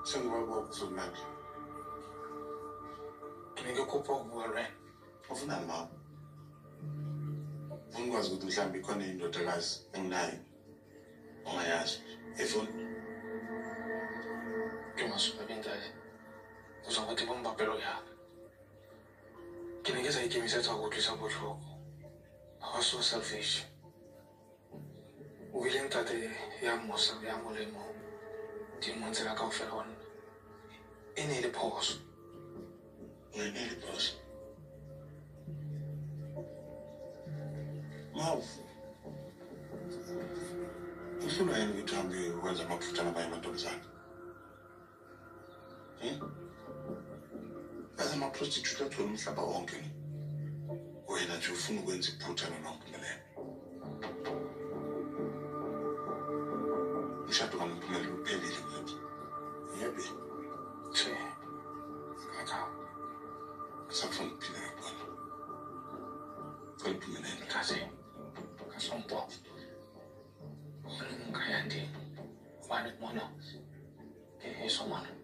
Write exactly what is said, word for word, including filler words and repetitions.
Sengiba ukuzonaka. Ngeke kupha ukuwalwe. Ufuna ma. Ungikwazi ukuthi mhlawumbe ikhona indodakazi enginayo. Ongayazi. Efoni. Ngimasuka bendale. Uzokuthi bombapelo yakhe. Ngingeza ikimisatha ukuthi bohloko. I was so selfish. Wile ntate ya mosa ya molemo. Di montsela ka ofela ona. Ene le phoso. Ene le phoso. Mau. Ufuna yini ukuthi uhambe ukwenza amaphutha nabanye amantombazane? Hmm? As ama-prostitute athola umhlaba wonke. Wena nje ufuna ukwenza iphutha nonompumelelo. Umshado kaMpumelelo uphelile manje. Yebo. Che. Kaka. Kusafuna ukuphila ngakona. Kwempumelelo. Kaze. Kasompo. Ngayandi. Ubani kumona? Eh, somana.